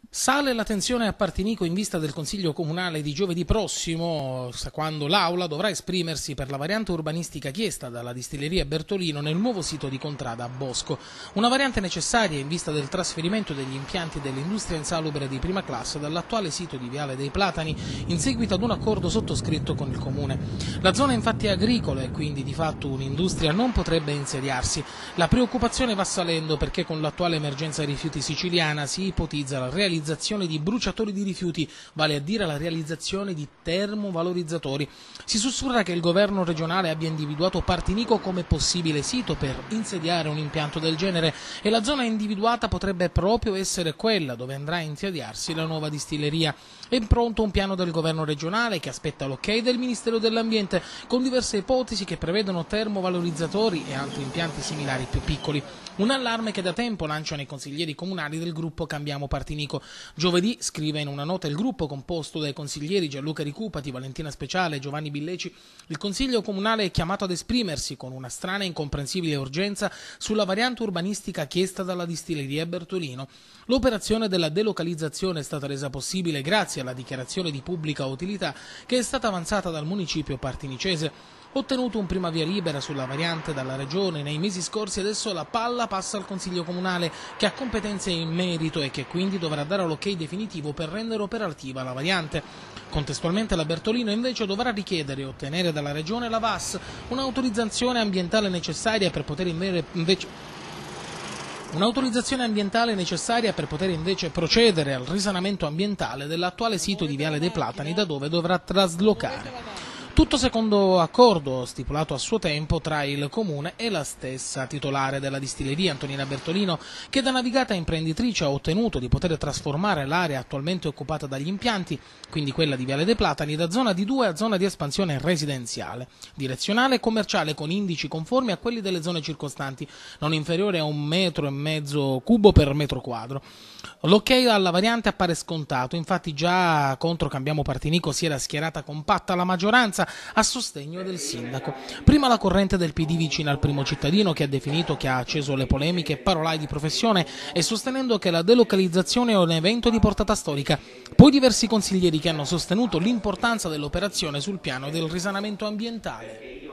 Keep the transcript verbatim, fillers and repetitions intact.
Sale la tensione a Partinico in vista del Consiglio Comunale di giovedì prossimo, quando l'Aula dovrà esprimersi per la variante urbanistica chiesta dalla distilleria Bertolino nel nuovo sito di Contrada a Bosco. Una variante necessaria in vista del trasferimento degli impianti dell'industria insalubre di prima classe dall'attuale sito di Viale dei Platani in seguito ad un accordo sottoscritto con il Comune. La zona infatti è agricola e quindi di fatto un'industria non potrebbe insediarsi. La preoccupazione va salendo perché con l'attuale emergenza rifiuti siciliana si ipotizza la realizzazione di bruciatori di rifiuti, vale a dire la realizzazione di termovalorizzatori. Si sussurra che il governo regionale abbia individuato Partinico come possibile sito per insediare un impianto del genere e la zona individuata potrebbe proprio essere quella dove andrà a insediarsi la nuova distilleria. È pronto un piano del governo regionale che aspetta l'ok del Ministero dell'Ambiente con diverse ipotesi che prevedono termovalorizzatori e altri impianti similari più piccoli. Un allarme che da tempo lanciano i consiglieri comunali del gruppo Cambiamo Partinico. Giovedì, scrive in una nota il gruppo composto dai consiglieri Gianluca Ricupati, Valentina Speciale e Giovanni Billeci, il Consiglio Comunale è chiamato ad esprimersi con una strana e incomprensibile urgenza sulla variante urbanistica chiesta dalla distilleria Bertolino. L'operazione della delocalizzazione è stata resa possibile grazie alla dichiarazione di pubblica utilità che è stata avanzata dal municipio partinicese. Ottenuto un prima via libera sulla variante dalla Regione nei mesi scorsi, adesso la palla passa al Consiglio Comunale che ha competenze in merito e che quindi dovrà dare l'ok definitivo per rendere operativa la variante. Contestualmente la Bertolino invece dovrà richiedere e ottenere dalla Regione la V A S un'autorizzazione ambientale necessaria per poter invece Un'autorizzazione ambientale necessaria per poter invece procedere al risanamento ambientale dell'attuale sito di Viale dei Platani da dove dovrà traslocare. Tutto secondo accordo stipulato a suo tempo tra il Comune e la stessa titolare della distilleria, Antonina Bertolino, che da navigata imprenditrice ha ottenuto di poter trasformare l'area attualmente occupata dagli impianti, quindi quella di Viale dei Platani, da zona D due a zona di espansione residenziale, direzionale e commerciale con indici conformi a quelli delle zone circostanti, non inferiore a un metro e mezzo cubo per metro quadro. L'ok alla variante appare scontato, infatti già contro Cambiamo Partinico si era schierata compatta la maggioranza a sostegno del sindaco. Prima la corrente del P D vicina al primo cittadino che ha definito che ha acceso le polemiche parolai di professione e sostenendo che la delocalizzazione è un evento di portata storica. Poi diversi consiglieri che hanno sostenuto l'importanza dell'operazione sul piano del risanamento ambientale.